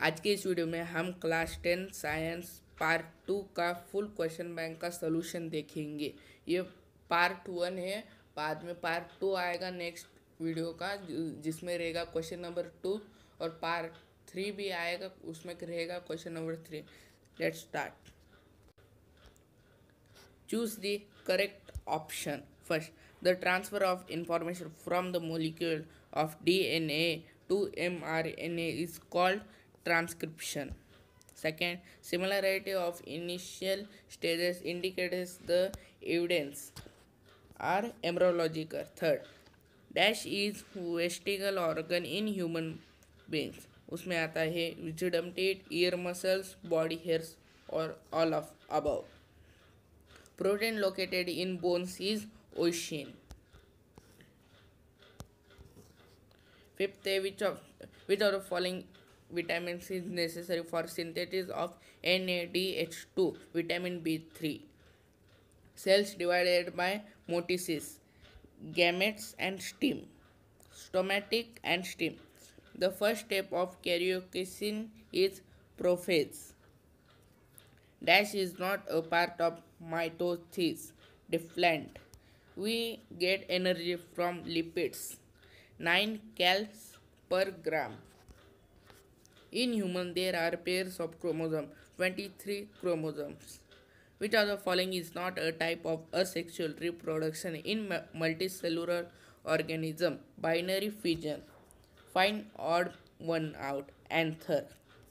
आज के इस वीडियो में हम क्लास 10 साइंस पार्ट 2 का फुल क्वेश्चन बैंक का सलूशन देखेंगे। ये पार्ट 1 है, बाद में पार्ट 2 आएगा नेक्स्ट वीडियो का जिसमें रहेगा क्वेश्चन नंबर 2 और पार्ट 3 भी आएगा, उसमें रहेगा question number 3। Let's start. Choose the correct option. First, the transfer of information from the molecule of DNA to mRNA is called transcription. Second, similarity of initial stages indicates the evidence are embryological. Third, dash is vestigial organ in human beings. उसमें आता है wisdom teeth, ear muscles, body hairs और all of above. Protein located in bones is ocean. Fifth, which of the following vitamins is necessary for synthesis of NADH2? Vitamin B3. Cells divided by mitosis, gametes and stem, stomatic and stem. The first step of karyokinase is prophase. Dash is not a part of mitosis. Different. We get energy from lipids. 9 cals per gram. In human, there are pairs of chromosomes, 23 chromosomes. Which of the following is not a type of asexual reproduction in multicellular organism? Binary fission. Find odd one out. Anther.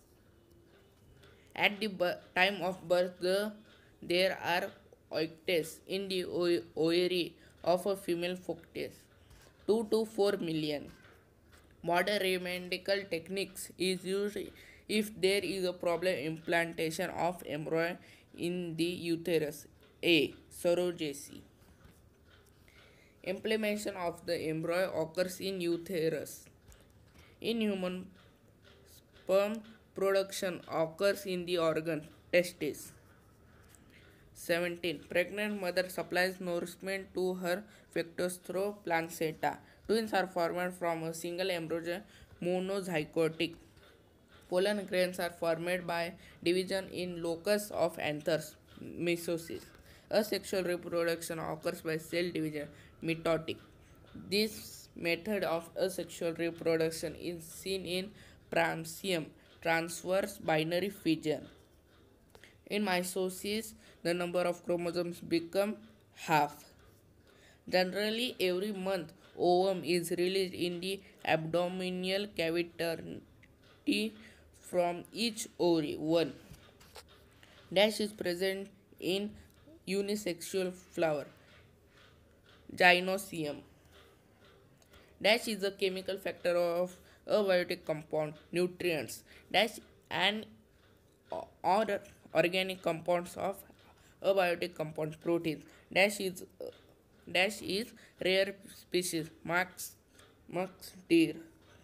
At the time of birth, there are oites in the ovary of a female fetus, 2 to 4 million. Modern medical techniques is used if there is a problem implantation of embryo in the uterus. A. Surrogacy. Implantation of the embryo occurs in uterus. In human, sperm production occurs in the organ testis. 17. Pregnant mother supplies nourishment to her fetus through placenta. Twins are formed from a single embryo, monozygotic. Pollen grains are formed by division in locus of anthers, meiosis. Asexual reproduction occurs by cell division, mitotic. This method of asexual reproduction is seen in Pramsium, transverse binary fission. In meiosis, the number of chromosomes become half. Generally, every month, ovum is released in the abdominal cavity from each ovary. 1. Dash is present in unisexual flower, gynoecium. Dash is a chemical factor of abiotic compound, nutrients. Dash and or organic compounds of abiotic compounds, proteins. Dash is rare species, Max deer.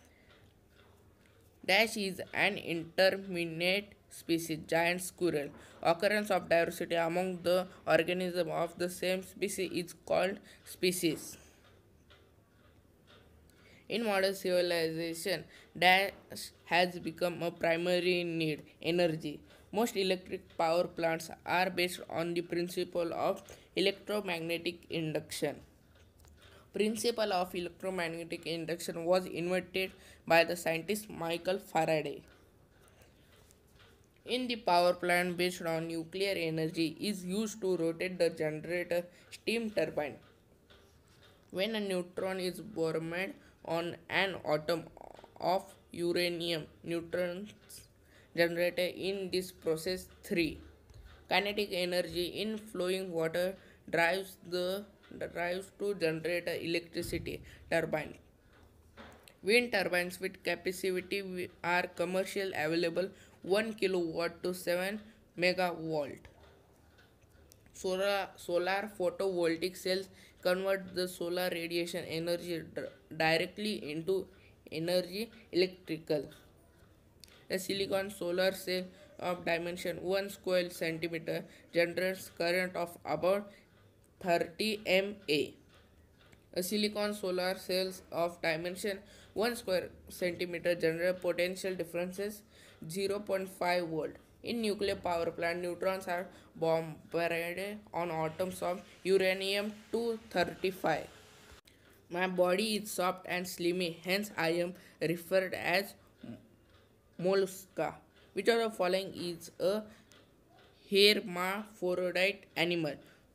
Dash is an intermediate species, giant squirrel. Occurrence of diversity among the organisms of the same species is called species. In modern civilization, dash has become a primary need, energy. Most electric power plants are based on the principle of electromagnetic induction. Principle of electromagnetic induction was invented by the scientist Michael Faraday. In the power plant based on nuclear energy is used to rotate the generator steam turbine. When a neutron is bombarded on an atom of uranium, neutrons generated in this process 3. Kinetic energy in flowing water drives to generate electricity turbine. Wind turbines with capacity are commercially available 1 kilowatt to 7 megawatt. Solar photovoltaic cells convert the solar radiation energy directly into energy electrical. A silicon solar cell of dimension 1 square centimeter generates current of about 30 mA. A silicon solar cell of dimension 1 square centimeter general potential differences 0.5 volt. In nuclear power plant, neutrons are bombarded on atoms of uranium 235. My body is soft and slimy, hence I am referred as mollusca. Which of the following is a hermaphrodite animal?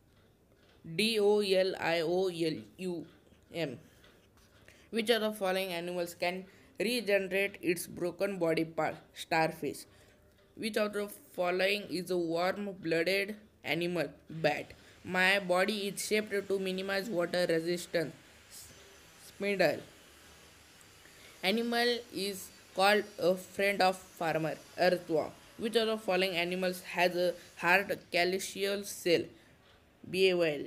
Dolium. Which of the following animals can regenerate its broken body part? Starfish. Which of the following is a warm-blooded animal? Bat. My body is shaped to minimize water resistance. Spindle. Animal is called a friend of farmer. Earthworm. Which of the following animals has a hard calcareous cell? Bivalve.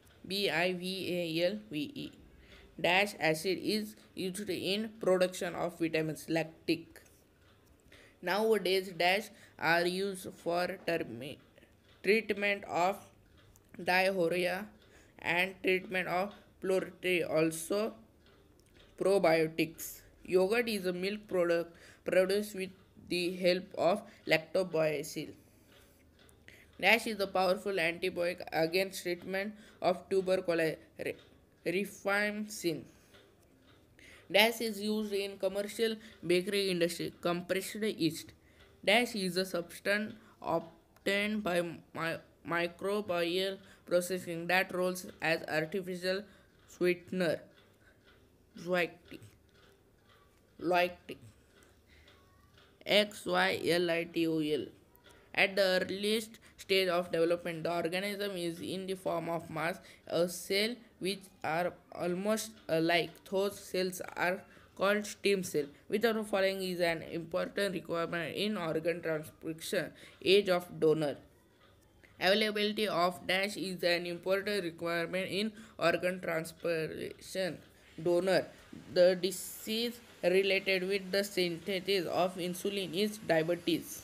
Bivalve. Dash acid is used in production of vitamins. Lactic. Nowadays, dash are used for treatment of diarrhea and treatment of poultry, also probiotics. Yogurt is a milk product produced with the help of lactobacillus. Dash is a powerful antibiotic against treatment of tuberculosis. Rifampicin. Dash is used in commercial bakery industry. Compressed yeast. Dash is a substance obtained by microbial processing that rolls as artificial sweetener. Lactic. Xylitol. At the earliest stage of development, the organism is in the form of mass, a cell which are almost alike. Those cells are called stem cell. Which of the following is an important requirement in organ transplantation? Age of donor. Availability of dash is an important requirement in organ transplantation. Donor. The disease related with the synthesis of insulin is diabetes.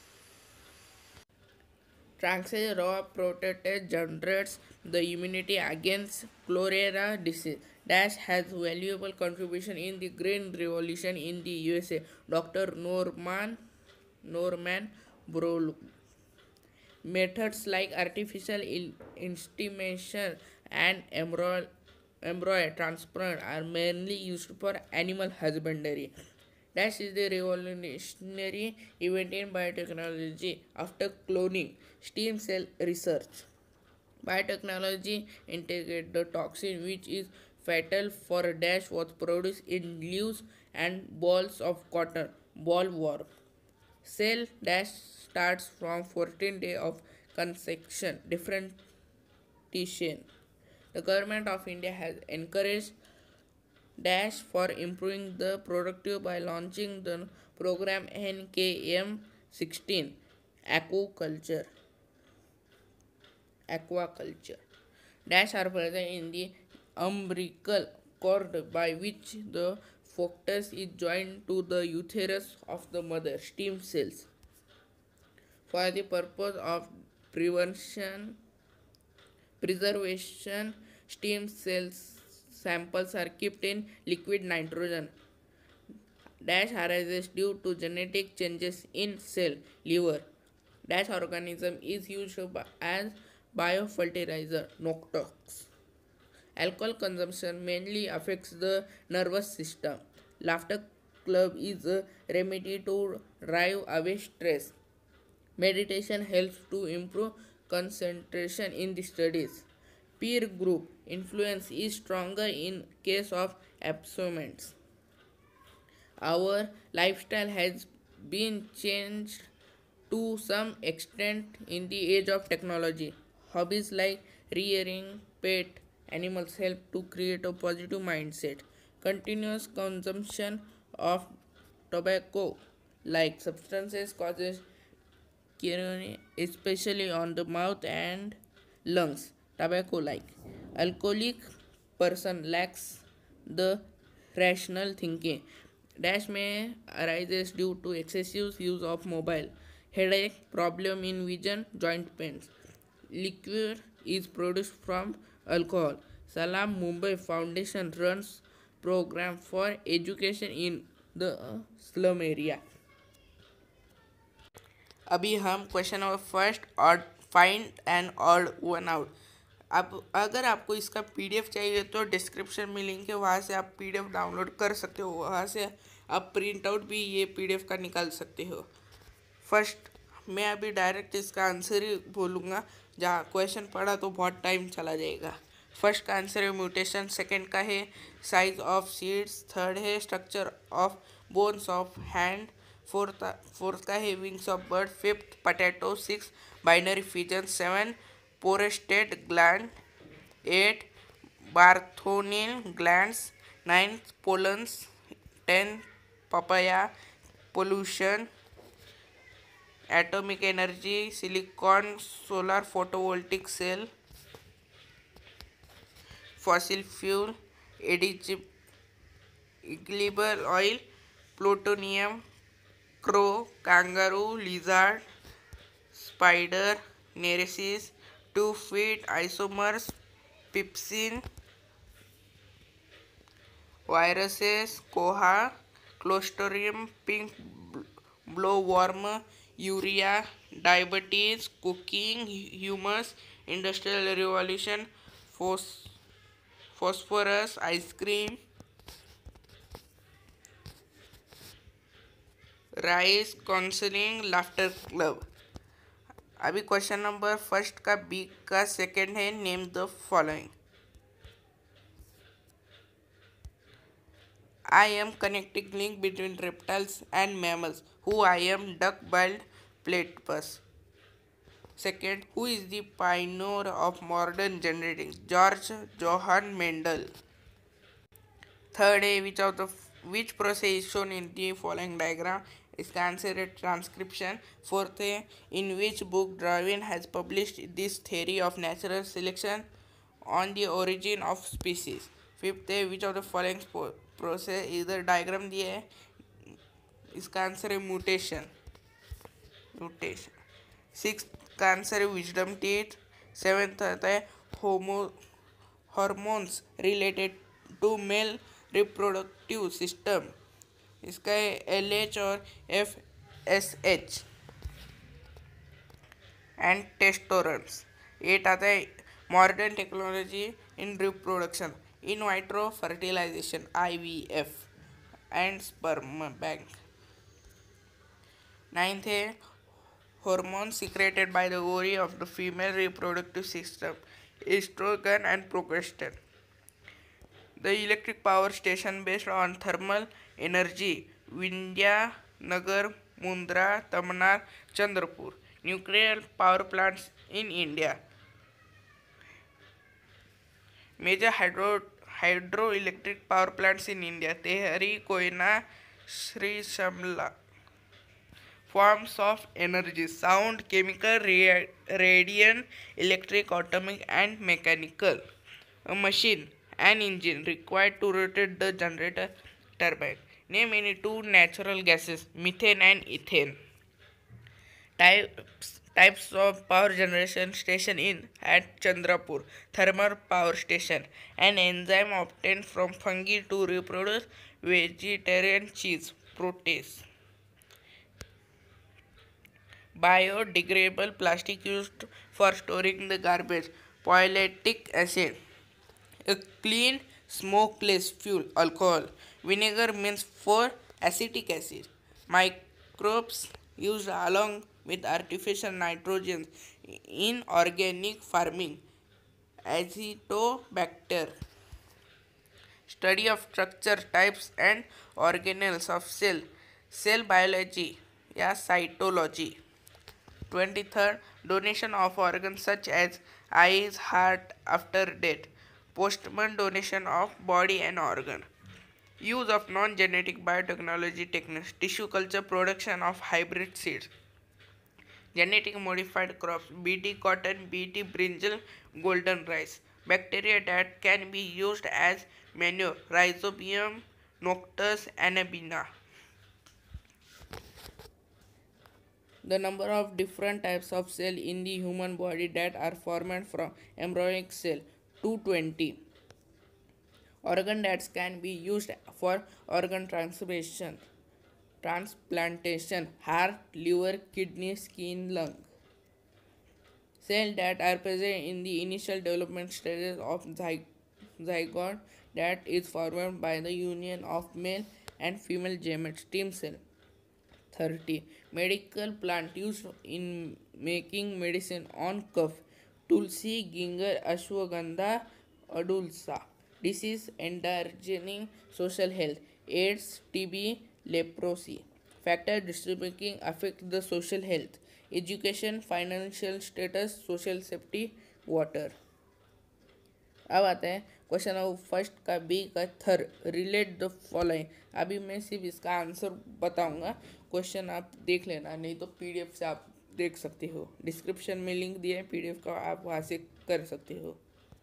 Transgenic raw protein generates the immunity against cholera disease. Dash has valuable contribution in the Green Revolution in the USA. Dr. Norman Borlaug. Methods like artificial insemination and embryo transplant are mainly used for animal husbandry. Dash is the revolutionary event in biotechnology after cloning, stem cell research. Biotechnology integrated the toxin which is fatal for dash was produced in leaves and balls of cotton, bollworm. Cell dash starts from 14 days of conception, differentiation. The government of India has encouraged dash for improving the productive by launching the program NKM 16 aquaculture. Dash are present in the umbilical cord by which the fetus is joined to the uterus of the mother. Stem cells. For the purpose of preservation, stem cells samples are kept in liquid nitrogen. Dash arises due to genetic changes in cell liver. Dash organism is used as biofertilizer. Noctox. Alcohol consumption mainly affects the nervous system. Laughter club is a remedy to drive away stress. Meditation helps to improve concentration in the studies. Peer group influence is stronger in case of abstinence. Our lifestyle has been changed to some extent in the age of technology. Hobbies like rearing pet animals help to create a positive mindset. Continuous consumption of tobacco like substances causes Kirone, especially on the mouth and lungs. Tobacco like. Alcoholic person lacks the rational thinking. Dash may arise due to excessive use of mobile. Headache, problem in vision, joint pains. Liquor is produced from alcohol. Salam Mumbai Foundation runs program for education in the slum area. अभी हम question number first और find and odd one out. अब अगर आपको इसका PDF चाहिए तो description में लिंक है, वहाँ से आप पीडीएफ डाउनलोड कर सकते हो, वहाँ से आप प्रिंट आउट भी ये पीडीएफ का निकाल सकते हो। फर्स्ट मैं अभी डायरेक्ट इसका आंसर ही बोलूँगा, जहाँ क्वेश्चन पढ़ा तो बहुत टाइम चला जाएगा। फर्स्ट का आंसर है म्यूटेशन, सेकंड का है साइज ऑफ सीड्स, थर्ड है structure of bones of hand, fourth का है wings of bird, fifth potato, six binary fission, seven prostate gland, eight Bartholin glands, ninth pollens, ten papaya, pollution, atomic energy, silicon, solar photovoltaic cell, fossil fuel, edible oil, plutonium, crow, kangaroo, lizard, spider, neresis, 2 feet, isomers, pepsin, viruses, koha, clostridium, pink blowworm, urea, diabetes, cooking, humus, industrial revolution, phosphorus, ice cream, rice, counselling, laughter club. अभी question number first का B का second है name the following. I am connecting link between reptiles and mammals. Who I am duck-billed platypus. Second, who is the pioneer of modern genetics? George Johann Mendel. Third, which process is shown in the following diagram? इसका answer है transcription. Fourth है in which book Darwin has published this theory of natural selection on the origin of species. फिफ्थ है which of the following process, इधर diagram दिया है, इसका answer है म्यूटेशन। सिक्स का आंसर है विजडम टीथ। सेवेंथ आता है hormones related to male reproductive system, इसका है LH और FSH एंड टेस्टोरेंस। एट आता है modern technology in reproduction, in vitro fertilisation IVF and sperm bank. Ninth है hormones secreted by the ovary of the female reproductive system, estrogen and progesterone. The electric power station based on thermal energy, Vindhya Nagar, Mundra, Tamnar, Chandrapur. Nuclear power plants in India. Major hydroelectric power plants in India: Tehari, Koyna, Sri Shamla. Forms of energy: sound, chemical, radiant, electric, atomic and mechanical. A machine: an engine required to rotate the generator turbine. Name any two natural gases, methane and ethane. Types of power generation station in at Chandrapur. Thermal power station, an enzyme obtained from fungi to reproduce vegetarian cheese, protease. Biodegradable plastic used for storing the garbage, pyrolic acid. A clean smokeless fuel, alcohol. Vinegar means for acetic acid. Microbes used along with artificial nitrogen in organic farming, Azotobacter. Study of structure, types and organelles of cell biology या cytology. 23rd, donation of organs such as eyes, heart after death, postmortem donation of body and organ. Use of non-genetic biotechnology techniques, tissue culture, production of hybrid seeds, genetic modified crops, BT cotton, BT brinjal, golden rice. Bacteria that can be used as manure, Rhizobium noctus, Anabaena. The number of different types of cells in the human body that are formed from embryonic cell, 220. Organ that can be used for organ transplantation, heart, liver, kidney, skin, lung. Cells that are present in the initial development stages of zygote that is formed by the union of male and female gamete stem cell. 30. Medical plant used in making medicine on cough. Tulsi, ginger, ashwagandha, adulsa. Disease endangering social health. AIDS, TB, leprosy. Factors distributing affect the social health. Education, financial status, social safety, water. अब आता है question number first का B का third relate the following. अभी मैं सिर्फ इसका answer बताऊंगा, क्वेश्चन आप देख लेना, नहीं तो पीडीएफ से आप देख सकते हो। डिस्क्रिप्शन में लिंक दिया है पीडीएफ का, आप वहाँ से कर सकते हो।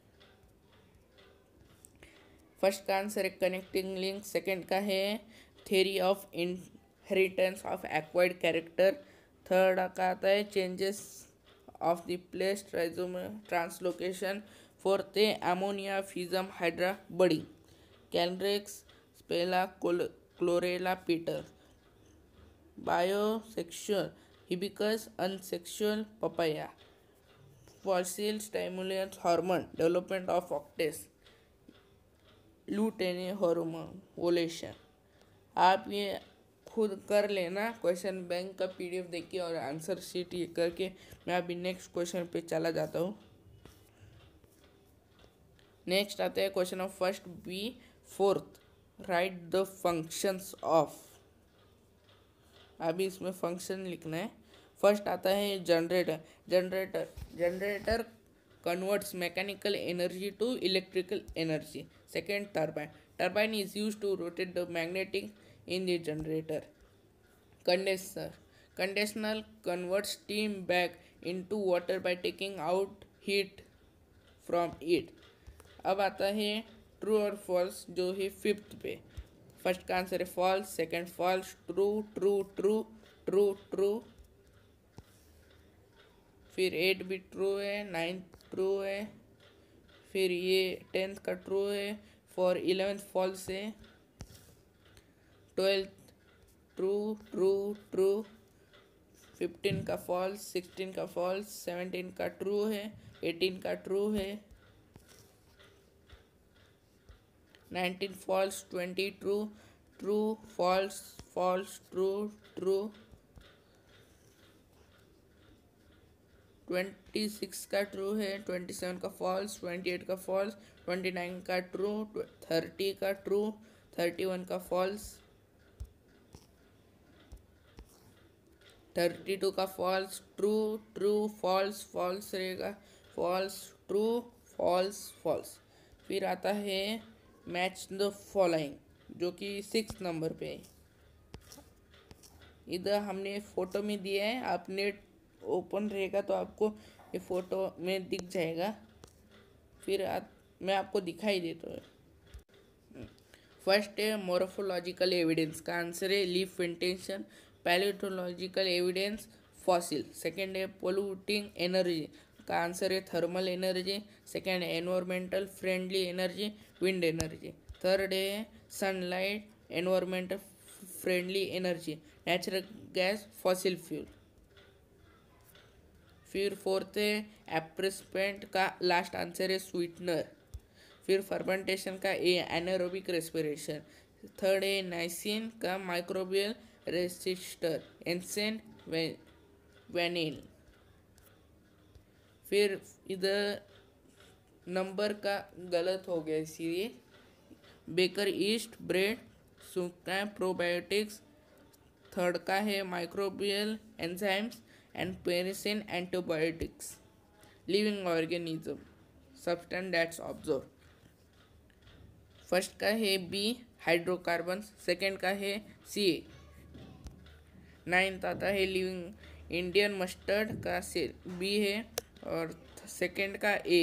फर्स्ट का आंसर है कनेक्टिंग लिंक। सेकंड का है theory of inheritance of acquired character. Third का आता है changes of the place translocation. Fourth है अमोनिया फिजम हाइड्रा बडिंग। कैलरेक्स स्पेला क्लोरेला पीटर। Bisexual hibiscus unisexual papaya. Fossil stimulant hormone development of ऑक्टेस लुटेनियन हार्मोन ओलेशन। आप ये खुद कर लेना क्वेश्चन बैंक का पीडीएफ देखिए और आंसर शीट ये करके। मैं अभी नेक्स्ट क्वेश्चन पे चला जाता हूँ। नेक्स्ट आता है question of first B fourth write the functions of. अभी इसमें फंक्शन लिखना है। फर्स्ट आता है generator. Generator converts mechanical energy to electrical energy. Second, turbine. Turbine is used to rotate the magnetic in the generator. Condenser. Condenser converts steam back into water by taking out heat from it. अब आता है true और false, जो है fifth पे। First का answer है false, second false, true true true true true. फिर 8 भी ट्रू है, 9 ट्रू है, फिर ये 10th का ट्रू है, फॉर 11th फॉल्स है, 12th ट्रू ट्रू ट्रू, 15 का फॉल्स, 16 का फॉल्स, 17 का ट्रू है, 18 का ट्रू है, 19 false, 20 true true false false true true, 26 का ट्रू है, 27 का फॉल्स, 28 का फॉल्स, 29 का ट्रू, 30 का ट्रू, 31 का फॉल्स, 32 का false, true true false false रहेगा, फॉल्स ट्रू फॉल्स फॉल्स। फिर आता है मैच द फॉलोइंग, जो कि 6 नंबर पे है। इधर हमने फोटो में दिया है, आप नेट ओपन रहेगा तो आपको ये फोटो में दिख जाएगा। फिर मैं आपको दिखाई देता हूँ। फर्स्ट है मोर्फोलॉजिकल एविडेंस, का आंसर है leaf venation. Palaeontological evidence fossil. Second है पोल्यूटिंग एनर्जी, का आंसर है थर्मल एनर्जी। सेकेंड है environmental friendly energy, wind energy. Third है sunlight environmental friendly energy, natural gas fossil fuel. फिर फोर्थ है एप्रेसपेंट, का लास्ट आंसर है स्वीटनर। फिर फर्मेंटेशन का ए एनारोबिक रेस्पिरेशन। थर्ड है नाइसिन, का माइक्रोबियल रेसिस्टर एंसेन वेनिल। फिर इधर नंबर का गलत हो गया, इसीलिए बेकर ईस्ट ब्रेड सूखा प्रोबायोटिक्स। थर्ड का है microbial enzymes and penicillin antibiotics, living organism substance that's observe. First का है बी हाइड्रोकार्बन, सेकेंड का है सी। 9th आता है लिविंग इंडियन मस्टर्ड, का से बी है और सेकेंड का ए।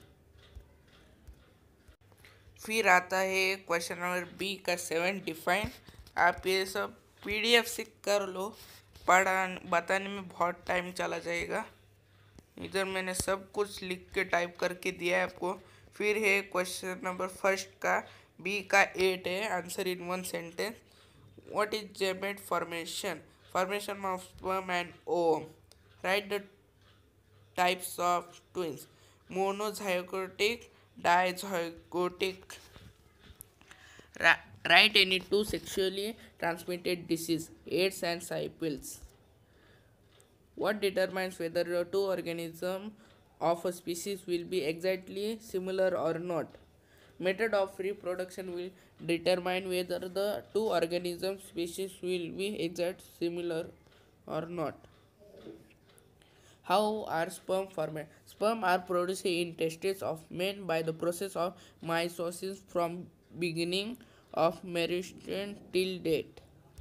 फिर आता है क्वेश्चन नंबर बी का 7 डिफाइन। आप ये सब पीडीएफ से कर लो, बताने में बहुत टाइम चला जाएगा। इधर मैंने सब कुछ लिख के टाइप करके दिया है आपको। फिर है क्वेश्चन नंबर फर्स्ट का बी का 8 है। Answer in one sentence. What is gamete formation? Formation of sperm and ovum. Write the types of twins. Monozygotic, dizygotic. Write any two sexually transmitted disease, AIDS and syphilis. What determines whether the two organisms of a species will be exactly similar or not? Method of reproduction will determine whether the two organism species will be exact similar or not. How are sperm formed? Sperm are produced in testes of men by the process of meiosis from beginning of menstruation till date.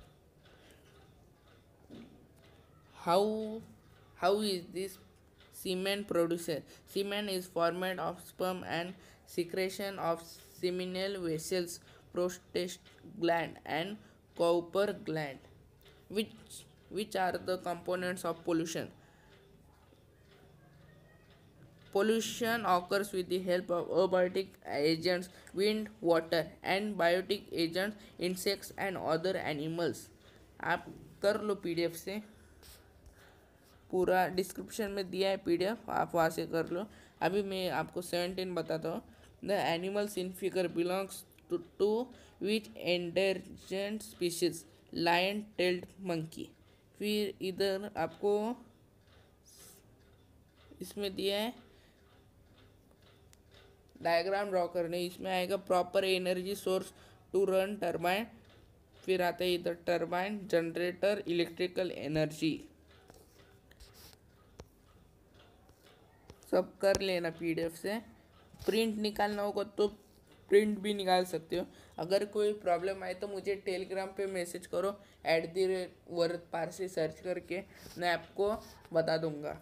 How how is this semen produced? Semen is formed of sperm and secretion of seminal vessels, prostate gland and Cowper gland. Which are the components of pollution? Pollution occurs with the help of abiotic agents, wind, water, and biotic agents, insects and other animals. आप कर लो PDF से, पूरा description में दिया है PDF, आप वहाँ से कर लो। अभी मैं आपको 17 बताता हूँ। The animals in figure belongs to which endangered species? Lion tailed monkey. फिर इधर आपको इसमें दिया है डायग्राम ड्रॉ करने। इसमें आएगा proper energy source to run turbine. फिर आता है इधर टर्बाइन, जनरेटर, इलेक्ट्रिकल एनर्जी। सब कर लेना पीडीएफ से। प्रिंट निकालना होगा तो प्रिंट भी निकाल सकते हो। अगर कोई प्रॉब्लम आए तो मुझे टेलीग्राम पे मैसेज करो, @वरद_पारसी सर्च करके मैं आपको बता दूंगा।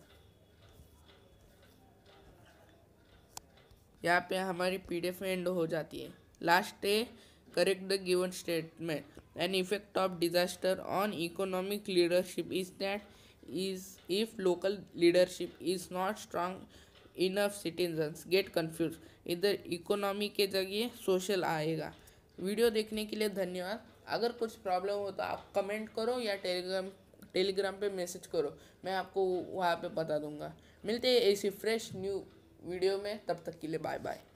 यहाँ पे हमारी पीडीएफ एंड हो जाती है। लास्ट है correct the given statement. An effect of disaster on economic leadership is that is if local leadership is not strong enough citizens get confused। इधर इकोनॉमी के जगह सोशल आएगा। वीडियो देखने के लिए धन्यवाद। अगर कुछ प्रॉब्लम हो तो आप कमेंट करो या टेलीग्राम पे मैसेज करो, मैं आपको वहाँ पे बता दूंगा। मिलते हैं ऐसी फ्रेश न्यू वीडियो में, तब तक के लिए बाय बाय।